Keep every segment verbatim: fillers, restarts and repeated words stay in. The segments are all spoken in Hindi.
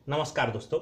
नमस्कार दोस्तों,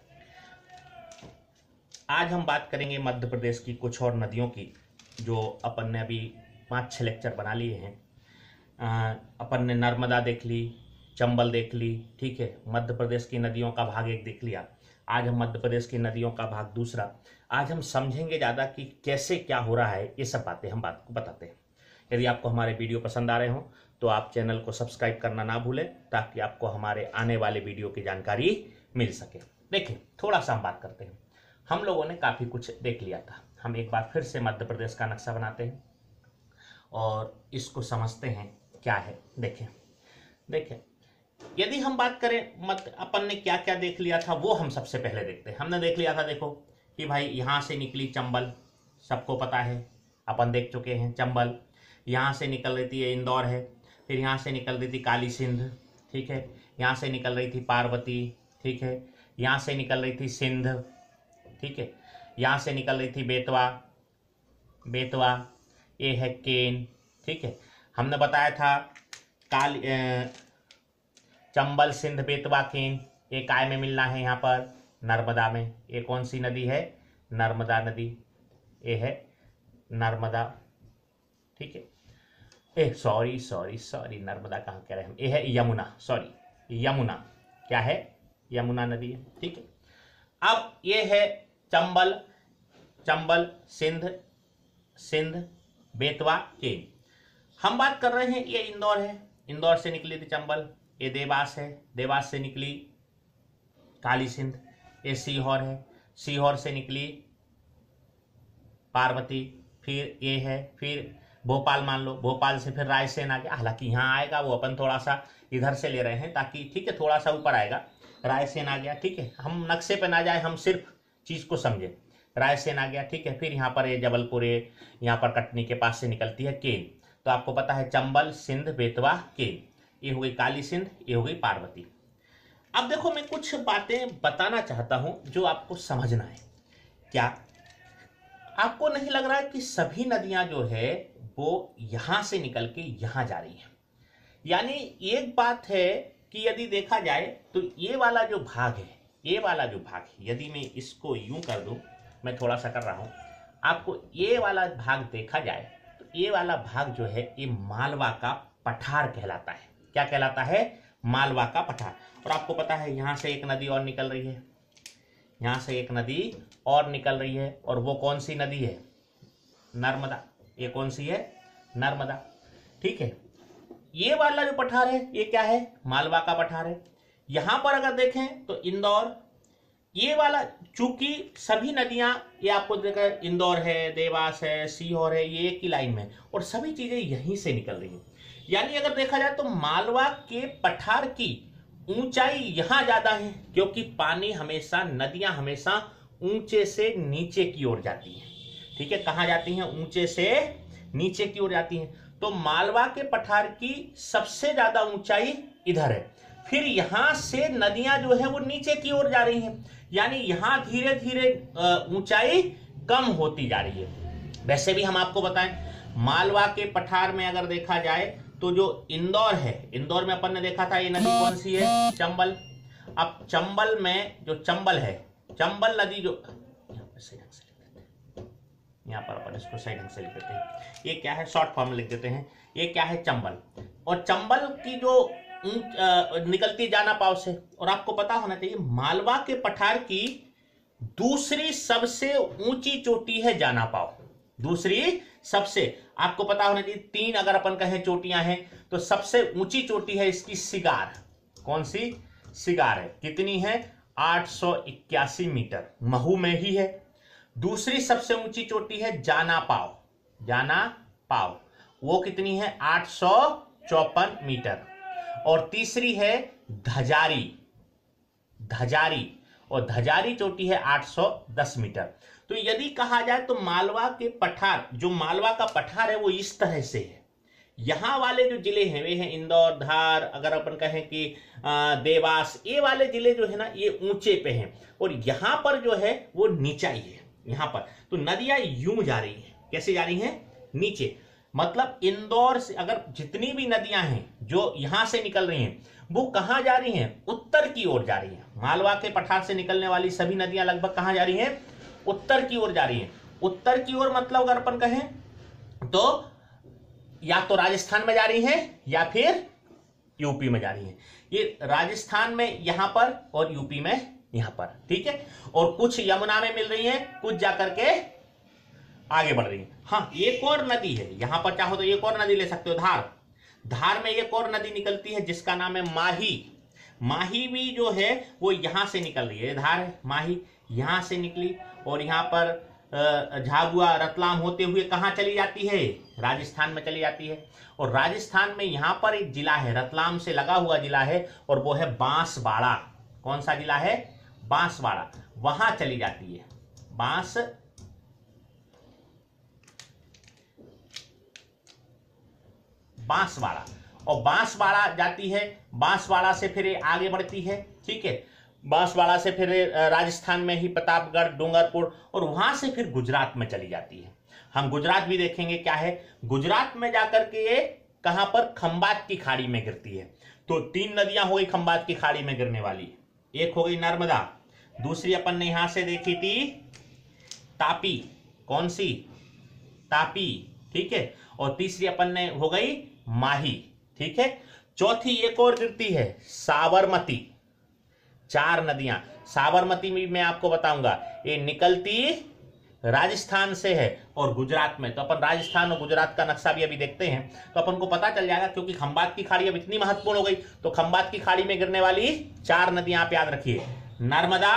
आज हम बात करेंगे मध्य प्रदेश की कुछ और नदियों की जो अपन ने अभी पाँच छः लेक्चर बना लिए हैं। अ, अपन ने नर्मदा देख ली, चंबल देख ली, ठीक है। मध्य प्रदेश की नदियों का भाग एक देख लिया। आज हम मध्य प्रदेश की नदियों का भाग दूसरा, आज हम समझेंगे ज़्यादा कि कैसे क्या हो रहा है, ये सब बातें हम बात को बताते हैं। यदि आपको हमारे वीडियो पसंद आ रहे हों तो आप चैनल को सब्सक्राइब करना ना भूलें ताकि आपको हमारे आने वाले वीडियो की जानकारी मिल सके। देखिए, थोड़ा सा हम बात करते हैं। हम लोगों ने काफ़ी कुछ देख लिया था, हम एक बार फिर से मध्य प्रदेश का नक्शा बनाते हैं और इसको समझते हैं क्या है। देखें देखें यदि हम बात करें मत अपन ने क्या क्या देख लिया था वो हम सबसे पहले देखते हैं। हमने देख लिया था, देखो कि भाई यहाँ से निकली चंबल, सबको पता है, अपन देख चुके हैं। चंबल यहाँ से निकल रही थी, ये इंदौर है। फिर यहाँ से निकल रही थी काली सिंध, ठीक है। यहाँ से निकल रही थी पार्वती, ठीक है। यहाँ से निकल रही थी सिंध, ठीक है। यहाँ से निकल रही थी बेतवा, बेतवा ये है केन, ठीक है। हमने बताया था काली चंबल सिंध बेतवा केन, ये काय में मिलना है, यहाँ पर नर्मदा में। ये कौन सी नदी है? नर्मदा नदी, ये है नर्मदा, ठीक है। ए सॉरी सॉरी सॉरी नर्मदा कहाँ कह रहे हैं हम, ये है यमुना, सॉरी यमुना, क्या है? यमुना नदी है, ठीक है। अब ये है चंबल, चंबल सिंध, सिंध बेतवा केन। हम बात कर रहे हैं, ये इंदौर है, इंदौर से निकली थी चंबल। ये देवास है, देवास से निकली काली सिंध। ये सीहोर है, सीहोर से निकली पार्वती। फिर ये है, फिर भोपाल मान लो, भोपाल से फिर रायसेन आ गया। हालांकि यहाँ आएगा वो अपन थोड़ा सा इधर से ले रहे हैं ताकि, ठीक है, थोड़ा सा ऊपर आएगा। रायसेन आ गया, ठीक है। हम नक्शे पे ना जाए, हम सिर्फ चीज को समझे। रायसेन आ गया, ठीक है। फिर यहाँ पर ये जबलपुर, ये यहाँ पर कटनी के पास से निकलती है केन। तो आपको पता है चंबल सिंध बेतवा केन, ये हो गई काली सिंध, ये हो गई पार्वती। अब देखो, मैं कुछ बातें बताना चाहता हूं जो आपको समझना है। क्या आपको नहीं लग रहा है कि सभी नदियां जो है वो यहां से निकल के यहां जा रही हैं? यानी एक बात है कि यदि देखा जाए तो ये वाला जो भाग है, ये वाला जो भाग है, यदि मैं इसको यूं कर दूं, मैं थोड़ा सा कर रहा हूं आपको, ये वाला भाग देखा जाए तो ये वाला भाग जो है ये मालवा का पठार कहलाता है। क्या कहलाता है? मालवा का पठार। और आपको पता है यहां से एक नदी और निकल रही है, यहां से एक नदी और निकल रही है, और वो कौन सी नदी है? नर्मदा। ये कौन सी है? नर्मदा, ठीक है। ये वाला जो पठार है ये क्या है? मालवा का पठार है। यहां पर अगर देखें तो इंदौर, ये वाला, चूंकि सभी नदियां, ये आपको देखा, इंदौर है, देवास है, सीहोर है, ये एक ही लाइन में, और सभी चीजें यहीं से निकल रही हैं। यानी अगर देखा जाए तो मालवा के पठार की ऊंचाई यहां ज्यादा है, क्योंकि पानी हमेशा, नदियां हमेशा ऊंचे से नीचे की ओर जाती हैं, ठीक है। कहां जाती हैं? ऊंचे से नीचे की ओर जाती हैं। तो मालवा के पठार की सबसे ज्यादा ऊंचाई इधर है। फिर यहां से नदियां जो है वो नीचे की ओर जा रही हैं, यानी यहां धीरे धीरे ऊंचाई कम होती जा रही है। वैसे भी हम आपको बताएं, मालवा के पठार में अगर देखा जाए तो जो इंदौर है, इंदौर में अपन ने देखा था ये नदी कौन सी है? चंबल। अब चंबल में जो चंबल है, चंबल नदी जो, यहाँ पर सही ढंग से लिख देते हैं, यहाँ पर अपन इसको सही ढंग से लिख देते हैं। ये क्या है? शॉर्ट फॉर्म में लिख देते हैं। ये क्या है? चंबल। और चंबल की जो आ, निकलती जाना पाव से, और आपको पता होना चाहिए मालवा के पठार की दूसरी सबसे ऊंची चोटी है जाना पाव। दूसरी सबसे, आपको पता होना चाहिए, तीन अगर अपन कहें चोटियां हैं तो सबसे ऊंची चोटी है इसकी सिगार। कौन सी? सिगार है। कितनी है? आठ सौ इक्यासी मीटर, महू में ही है। दूसरी सबसे ऊंची चोटी है जाना पाव, जाना पाव, वो कितनी है? आठ सौ चौपन मीटर। और तीसरी है धजारी, धजारी, और धजारी चोटी है आठ सौ दस मीटर। तो यदि कहा जाए तो मालवा के पठार, जो मालवा का पठार है वो इस तरह से है। यहां वाले जो जिले हैं वे हैं इंदौर, धार, अगर अपन कहें कि देवास, ये वाले जिले जो है ना ये ऊंचे पे हैं, और यहां पर जो है वो नीचाई है यहां पर। तो नदियां यूं जा रही हैं, कैसे जा रही हैं? नीचे। मतलब इंदौर से अगर जितनी भी नदियां हैं जो यहां से निकल रही हैं वो कहां जा रही हैं? उत्तर की ओर जा रही हैं। मालवा के पठार से निकलने वाली सभी नदियां लगभग कहां जा रही हैं? उत्तर की ओर जा रही हैं। उत्तर की ओर मतलब अगर अपन कहें तो या तो राजस्थान में जा रही हैं या फिर यूपी में जा रही हैं। ये राजस्थान में यहां पर और यूपी में यहां पर, ठीक है। और कुछ यमुना में मिल रही हैं, कुछ जाकर के आगे बढ़ रही है। हाँ, एक और नदी है यहां पर, चाहो तो एक और नदी ले सकते हो, धार। धार में एक और नदी निकलती है जिसका नाम है माही। माही भी जो है वो यहां से निकल रही है। धार है, माही यहां से निकली और यहां पर झाबुआ रतलाम होते हुए कहां चली जाती है? राजस्थान में चली जाती है। और राजस्थान में यहां पर एक जिला है, रतलाम से लगा हुआ जिला है, और वो है बांसवाड़ा। कौन सा जिला है? बांसवाड़ा। वहां चली जाती है बांस बांसवाड़ा। और बांसवाड़ा जाती है, बांसवाड़ा से फिर आगे बढ़ती है, ठीक है। बांसवाड़ा से फिर राजस्थान में ही प्रतापगढ़, डूंगरपुर, और वहां से फिर गुजरात में चली जाती है। हम गुजरात भी देखेंगे क्या है। गुजरात में जाकर के ये कहां पर? खंबात की खाड़ी में गिरती है। तो तीन नदियां हो गई खंबात की खाड़ी में गिरने वाली। एक हो गई नर्मदा, दूसरी अपन ने यहां से देखी थी तापी। कौन सी? तापी, ठीक है। और तीसरी अपन ने हो गई माही, ठीक है। चौथी एक और गिरती है, साबरमती। चार नदियां। साबरमती में मैं आपको बताऊंगा ये निकलती राजस्थान से है और गुजरात में। तो अपन राजस्थान और गुजरात का नक्शा भी अभी देखते हैं तो अपन को पता चल जाएगा, क्योंकि खंबात की खाड़ी अब इतनी महत्वपूर्ण हो गई। तो खंबात की खाड़ी में गिरने वाली चार नदियां आप याद रखिए, नर्मदा,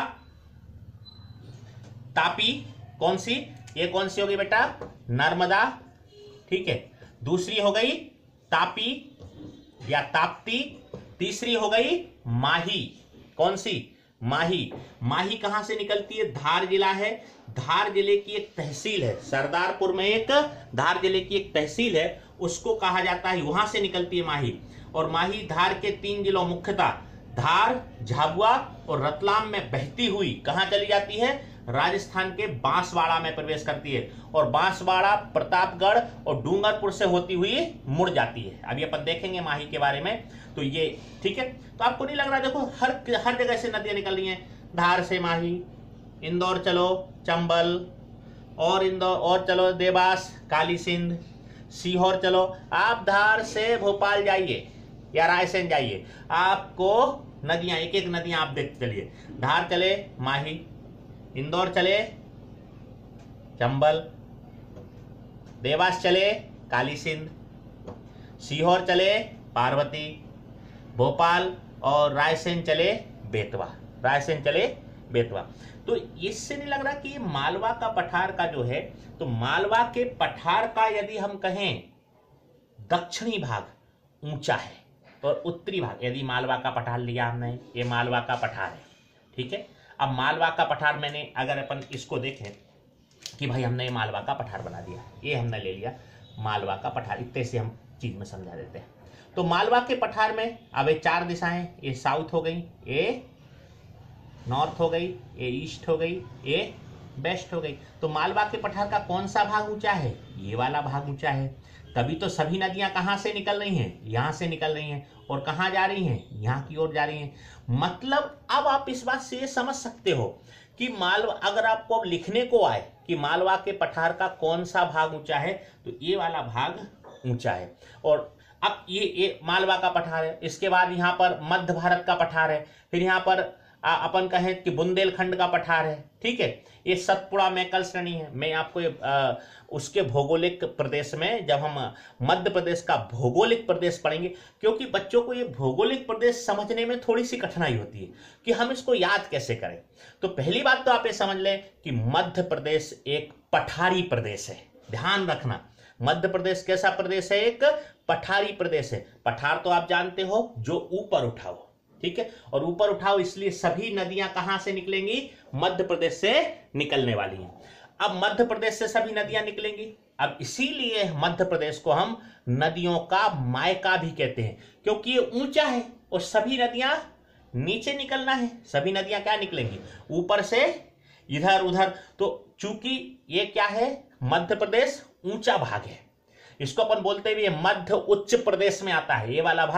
तापी। कौन सी? ये कौन सी होगी बेटा? नर्मदा, ठीक है। दूसरी हो गई तापी या ताप्ती। तीसरी हो गई माही। कौन सी? माही। माही कहां से निकलती है? धार जिला है, धार जिले की एक तहसील है, सरदारपुर में एक धार जिले की एक तहसील है, उसको कहा जाता है, वहां से निकलती है माही। और माही धार के तीन जिलों मुख्यतः धार, झाबुआ और रतलाम में बहती हुई कहां चली जाती है? राजस्थान के बांसवाड़ा में प्रवेश करती है। और बांसवाड़ा, प्रतापगढ़ और डूंगरपुर से होती हुई मुड़ जाती है। अभी अपन देखेंगे माही के बारे में। तो ये ठीक है। तो आपको नहीं लग रहा? देखो हर हर जगह से नदियां निकल रही हैं। धार से माही, इंदौर चलो चंबल, और इंदौर और चलो देवास, काली सिंध, सीहोर चलो। आप धार से भोपाल जाइए या रायसेन जाइए, आपको नदियां एक एक नदियां आप देखते चलिए। धार चले माही, इंदौर चले चंबल, देवास चले काली सिंध, सीहोर चले पार्वती, भोपाल और रायसेन चले बेतवा। रायसेन चले बेतवा। तो इससे नहीं लग रहा कि ये मालवा का पठार का जो है, तो मालवा के पठार का यदि हम कहें दक्षिणी भाग ऊंचा है और उत्तरी भाग, यदि मालवा का पठार लिया हमने, ये मालवा का पठार है, ठीक है। अब मालवा का पठार मैंने अगर अपन इसको देखें कि भाई हमने ये मालवा का पठार बना दिया, ये हमने ले लिया मालवा का पठार, इतने से हम चीज में समझा देते हैं। तो मालवा के पठार में अब ये चार दिशाएं, ये साउथ हो गई, ये नॉर्थ हो गई, ये ईस्ट हो गई, ये वेस्ट हो गई। तो मालवा के पठार का कौन सा भाग ऊंचा है? ये वाला भाग ऊंचा है। तभी तो सभी नदियां कहां से निकल रही हैं? यहां से निकल रही हैं। और कहां जा रही हैं? यहां की ओर जा रही हैं। मतलब अब आप इस बात से ये समझ सकते हो कि मालवा, अगर आपको अब लिखने को आए कि मालवा के पठार का कौन सा भाग ऊंचा है, तो ये वाला भाग ऊंचा है। और अब ये ये मालवा का पठार है। इसके बाद यहाँ पर मध्य भारत का पठार है। फिर यहाँ पर आ, अपन कहें कि बुंदेलखंड का पठार है, ठीक है। ये सतपुड़ा मैकल श्रेणी है। मैं आपको ये आ, उसके भौगोलिक प्रदेश में, जब हम मध्य प्रदेश का भौगोलिक प्रदेश पढ़ेंगे, क्योंकि बच्चों को ये भौगोलिक प्रदेश समझने में थोड़ी सी कठिनाई होती है कि हम इसको याद कैसे करें। तो पहली बात तो आप ये समझ लें कि मध्य प्रदेश एक पठारी प्रदेश है। ध्यान रखना, मध्य प्रदेश कैसा प्रदेश है? एक पठारी प्रदेश है। पठार तो आप जानते हो, जो ऊपर उठाओ, ठीक है। और ऊपर उठाओ इसलिए सभी नदियां कहां से निकलेंगी? मध्य प्रदेश से निकलने वाली हैं। अब मध्य प्रदेश से सभी नदियां निकलेंगी। अब इसीलिए मध्य प्रदेश को हम नदियों का मायका भी कहते हैं, क्योंकि ये ऊंचा है और सभी नदियां नीचे निकलना है। सभी नदियां क्या निकलेंगी? ऊपर से, इधर उधर। तो चूंकि ये क्या है? मध्य प्रदेश ऊंचा भाग है, इसको अपन बोलते हुए मध्य उच्च प्रदेश में आता है। ये वाला भाग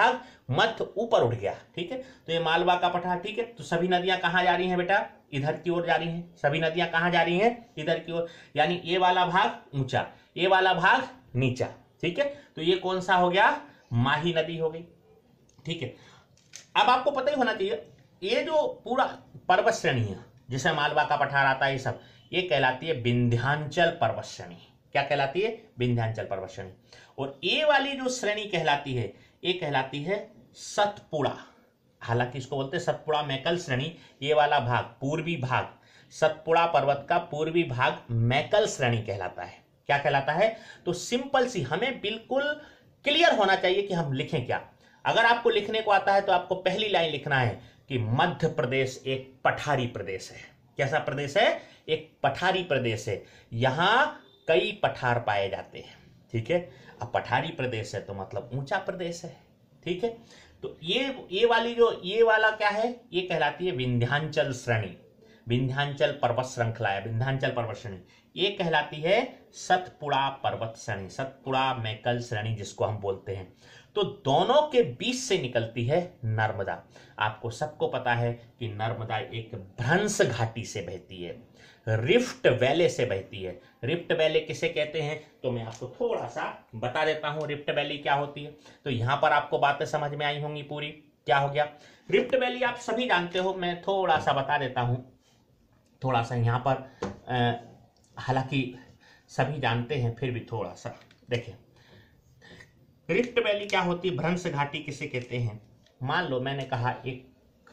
मध्य ऊपर उठ गया, ठीक है। तो ये मालवा का पठार, ठीक है। तो सभी नदियां कहाँ जा रही हैं बेटा, इधर की ओर जा रही हैं, सभी नदियां कहाँ जा रही हैं, इधर की ओर, यानी ये वाला भाग ऊंचा, ये वाला भाग नीचा, ठीक है। तो ये कौन सा हो गया, माही नदी हो गई, ठीक है। अब आपको पता ही होना चाहिए ये जो पूरा पर्वत श्रेणी है जिसे मालवा का पठार आता है, ये सब ये कहलाती है विंध्याचल पर्वत श्रेणी। क्या कहलाती है, विंध्याचल पर्वत श्रेणी। और ये वाली जो श्रेणी कहलाती है ये कहलाती है सतपुड़ा, हालांकि इसको बोलते हैं सतपुड़ा मैकल श्रेणी। ये वाला भाग, पूर्वी भाग, सतपुड़ा पर्वत का पूर्वी भाग मैकल श्रेणी कहलाता है। क्या कहलाता है, तो सिंपल सी, हमें बिल्कुल क्लियर होना चाहिए कि हम लिखें क्या। अगर आपको लिखने को आता है तो आपको पहली लाइन लिखना है कि मध्य प्रदेश एक पठारी प्रदेश है। कैसा प्रदेश है, एक पठारी प्रदेश है, यहां कई पठार पाए जाते हैं, ठीक है। अब पठारी प्रदेश है तो मतलब ऊंचा प्रदेश है, ठीक है। तो ये ये वाली जो ये वाला क्या है, ये कहलाती है विंध्याचल श्रेणी, विंध्याचल पर्वत श्रृंखला है, विंध्याचल पर्वत श्रेणी। ये कहलाती है सतपुड़ा पर्वत श्रेणी, सतपुड़ा मैकल श्रेणी जिसको हम बोलते हैं। तो दोनों के बीच से निकलती है नर्मदा। आपको सबको पता है कि नर्मदा एक भ्रंश घाटी से बहती है, रिफ्ट वैले से बहती है। रिफ्ट वैले किसे कहते हैं, तो मैं आपको थोड़ा सा बता देता हूं रिफ्ट वैली क्या होती है। तो यहां पर आपको बातें समझ में आई होंगी पूरी। क्या हो गया, रिफ्ट वैली आप सभी जानते हो, मैं थोड़ा सा बता देता हूं, थोड़ा सा यहां पर, हालांकि सभी जानते हैं फिर भी थोड़ा सा देखें। रिफ्ट वैली क्या होती है, भ्रंश घाटी किसे कहते हैं। मान लो मैंने कहा एक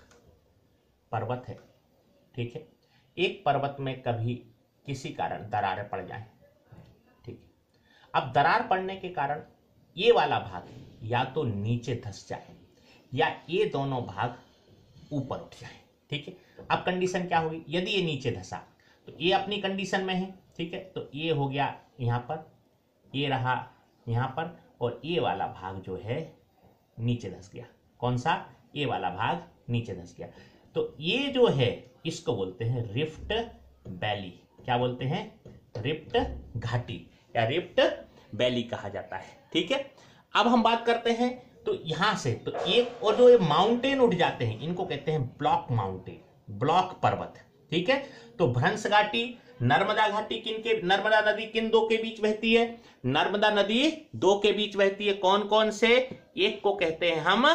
पर्वत है, ठीक है, एक पर्वत में कभी किसी कारण दरारें पड़ जाएं, ठीक है। अब दरार पड़ने के कारण ये वाला भाग या तो नीचे धंस जाए या ये दोनों भाग ऊपर उठ जाए, ठीक है। अब कंडीशन क्या होगी, यदि ये नीचे धंसा तो ये अपनी कंडीशन में है, ठीक है। तो ये हो गया यहाँ पर, ये रहा यहाँ पर, और ये वाला भाग जो है नीचे धंस गया। कौन सा, ये वाला भाग नीचे धंस गया। तो ये जो है इसको बोलते हैं रिफ्ट वैली। क्या बोलते हैं, रिफ्ट घाटी या रिफ्ट वैली कहा जाता है, ठीक है। अब हम बात करते हैं तो यहां से, तो एक और जो ये माउंटेन उठ जाते हैं इनको कहते हैं ब्लॉक माउंटेन, ब्लॉक पर्वत, ठीक है। तो भ्रंश घाटी, नर्मदा घाटी किन के, नर्मदा नदी किन दो के बीच बहती है, नर्मदा नदी दो के बीच बहती है। कौन कौन से, एक को कहते हैं हम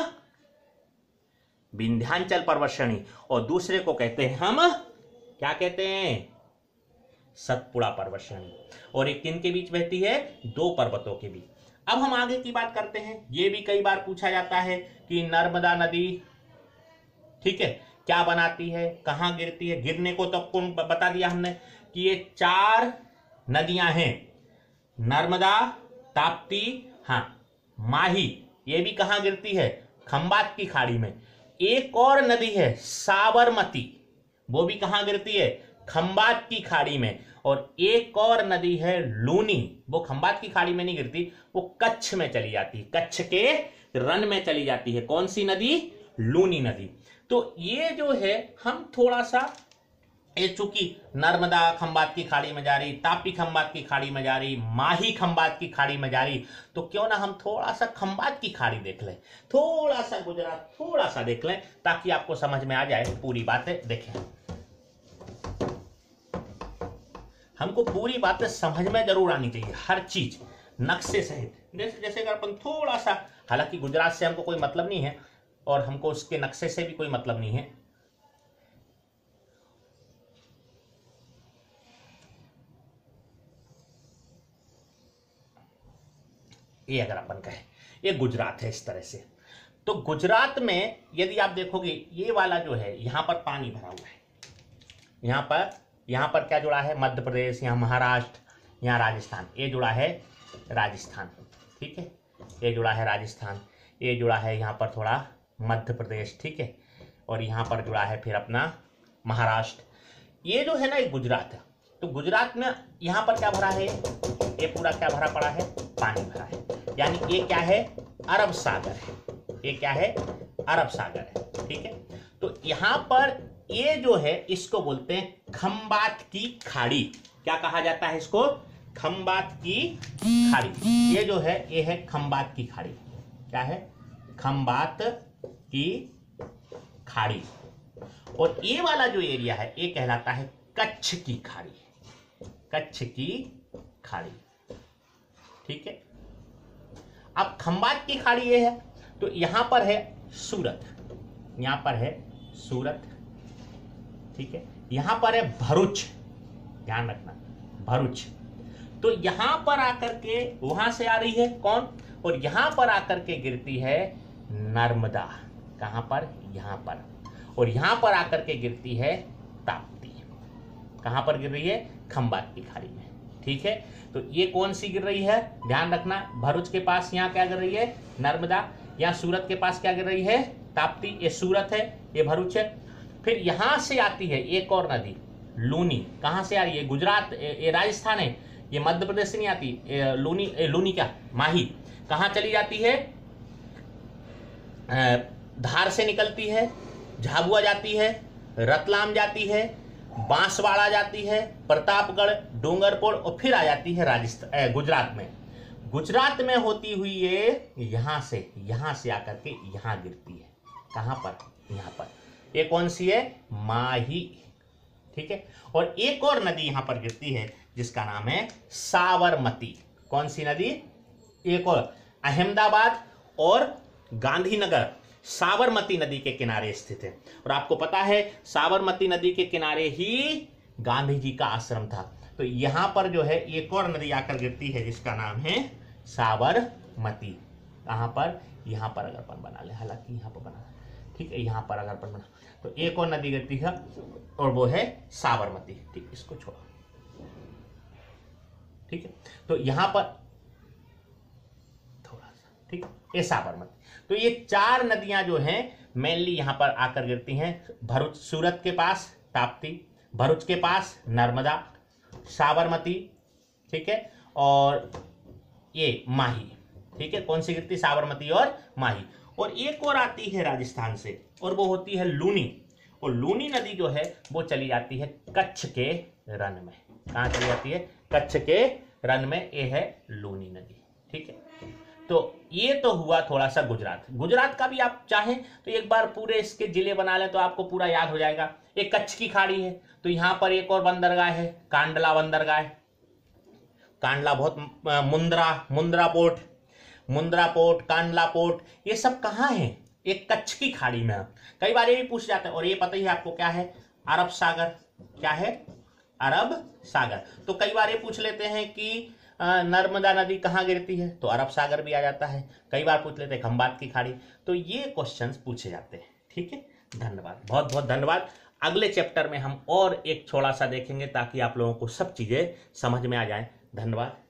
विंध्याचल पर्वत श्रेणी और दूसरे को कहते हैं हम क्या कहते हैं, सतपुड़ा पर्वत श्रेणी। और एक किन के बीच बहती है, दो पर्वतों के बीच। अब हम आगे की बात करते हैं। ये भी कई बार पूछा जाता है कि नर्मदा नदी, ठीक है, क्या बनाती है, कहां गिरती है। गिरने को तो आपको बता दिया हमने कि ये चार नदियां हैं, नर्मदा, ताप्ती, हाँ माही, ये भी कहां गिरती है, खंबात की खाड़ी में। एक और नदी है साबरमती, वो भी कहां गिरती है, खंबात की खाड़ी में। और एक और नदी है लूनी, वो खंबात की खाड़ी में नहीं गिरती, वो कच्छ में चली जाती है, कच्छ के रन में चली जाती है। कौन सी नदी, लूनी नदी। तो ये जो है हम थोड़ा सा, ये चूंकि नर्मदा खंबात की खाड़ी में जा रही, तापी खंबात की खाड़ी में जा रही, माही खंबात की खाड़ी में जा रही, तो क्यों ना हम थोड़ा सा खंबात की खाड़ी देख लें, थोड़ा सा गुजरात थोड़ा सा देख लें, ताकि आपको समझ में आ जाए पूरी बातें। देखें, हमको पूरी बातें समझ में जरूर आनी चाहिए, हर चीज नक्शे सहित। जैसे जैसे अगर अपन थोड़ा सा, हालांकि गुजरात से हमको कोई मतलब नहीं है और हमको उसके नक्शे से भी कोई मतलब नहीं है। ये अगर अपन कहें ये गुजरात है इस तरह से, तो गुजरात में यदि आप देखोगे ये वाला जो है यहाँ पर पानी भरा हुआ है, यहाँ पर यहाँ पर क्या जुड़ा है, मध्य प्रदेश, यहाँ महाराष्ट्र, यहाँ राजस्थान, ये जुड़ा है राजस्थान, ठीक है, ये जुड़ा है राजस्थान, ये जुड़ा है यहाँ पर थोड़ा मध्य प्रदेश, ठीक है, और यहाँ पर जुड़ा है फिर अपना महाराष्ट्र। ये जो है ना ये गुजरात है। तो गुजरात में यहाँ पर क्या भरा है, ये पूरा क्या भरा पड़ा है, पानी भरा है, यानी ये क्या है, अरब सागर है, ये क्या है, अरब सागर है, ठीक है। तो यहाँ पर ये जो है इसको बोलते हैं खंबात की खाड़ी। क्या कहा जाता है इसको, खंबात की खाड़ी। ये जो है ये है खंबात की खाड़ी। क्या है, खंबात की खाड़ी। और ये वाला जो एरिया है ये कहलाता है कच्छ की खाड़ी, कच्छ की खाड़ी। ठीक है, अब खंबात की खाड़ी ये है, तो यहां पर है सूरत, यहां पर है सूरत। ठीक है, यहां पर है भरूच, ध्यान रखना भरूच। तो यहां पर आकर के वहां से आ रही है कौन, और यहां पर आकर के गिरती है नर्मदा। कहां पर, यहां पर। और यहां पर आकर के गिरती है ताप्ती। कहां पर गिर रही है, खंबात की खाड़ी में। ठीक है, तो ये कौन सी गिर रही है, ध्यान रखना। भरूच के पास यहाँ क्या गिर रही है, नर्मदा। यहाँ सूरत के पास क्या गिर रही है, ताप्ती। ये सूरत है, ये भरूच है। फिर यहां से आती है एक और नदी लूनी। कहां से आ रही है, गुजरात, ये राजस्थान है, ये मध्य प्रदेश से नहीं आती। लूनी, लूनी क्या, माही। कहां चली जाती है, धार से निकलती है, झाबुआ जाती है, रतलाम जाती है, बांसवाड़ा जाती है, प्रतापगढ़, डूंगरपुर, और फिर आ जाती है राजस्थान, गुजरात में। गुजरात में होती हुई ये यहां से, यहां से आकर के यहां गिरती है। कहां पर, यहां पर। ये कौन सी है, माही। ठीक है, और एक और नदी यहां पर गिरती है जिसका नाम है साबरमती। कौन सी नदी, एक और, अहमदाबाद और गांधीनगर साबरमती नदी के किनारे स्थित है। और आपको पता है साबरमती नदी के किनारे ही गांधी जी का आश्रम था। तो यहां पर जो है एक और नदी आकर गिरती है जिसका नाम है साबरमती। कहां पर, यहां पर अगर अपन बना ले, हालांकि यहां पर बना, ठीक है, यहां पर अगर अपन बना तो एक और नदी गिरती है और वो है साबरमती। ठीक, इसको छोड़ो। ठीक है, तो यहां पर थोड़ा सा, ठीक, ये साबरमती। तो ये चार नदियां जो हैं मेनली यहां पर आकर गिरती हैं। भरूच, सूरत के पास ताप्ती, भरूच के पास नर्मदा, साबरमती, ठीक है, और ये माही। ठीक है, कौन सी गिरती, साबरमती और माही। और एक और आती है राजस्थान से और वो होती है लूनी। और लूनी नदी जो है वो चली जाती है कच्छ के रन में। कहां चली जाती है, कच्छ के रन में, ये है लूनी नदी। ठीक है, तो ये तो हुआ थोड़ा सा गुजरात। गुजरात का भी आप चाहें तो एक बार पूरे इसके जिले बना लें तो आपको पूरा याद हो जाएगा। एक कच्छ की खाड़ी है, तो यहां पर एक और बंदरगाह है, कांडला बंदरगाह। कांडला बहुत, Mundra, Mundra port, Mundra port, Kandla port, ये सब कहां है, एक कच्छ की खाड़ी में। कई बार ये भी पूछ जाता है। और ये पता ही है आपको क्या है, अरब सागर। क्या है, अरब सागर। तो कई बार ये पूछ लेते हैं कि नर्मदा नदी कहाँ गिरती है, तो अरब सागर भी आ जाता है। कई बार पूछ लेते हैं खंबात की खाड़ी। तो ये क्वेश्चंस पूछे जाते हैं। ठीक है, धन्यवाद, बहुत बहुत धन्यवाद। अगले चैप्टर में हम और एक थोड़ा सा देखेंगे ताकि आप लोगों को सब चीजें समझ में आ जाए। धन्यवाद।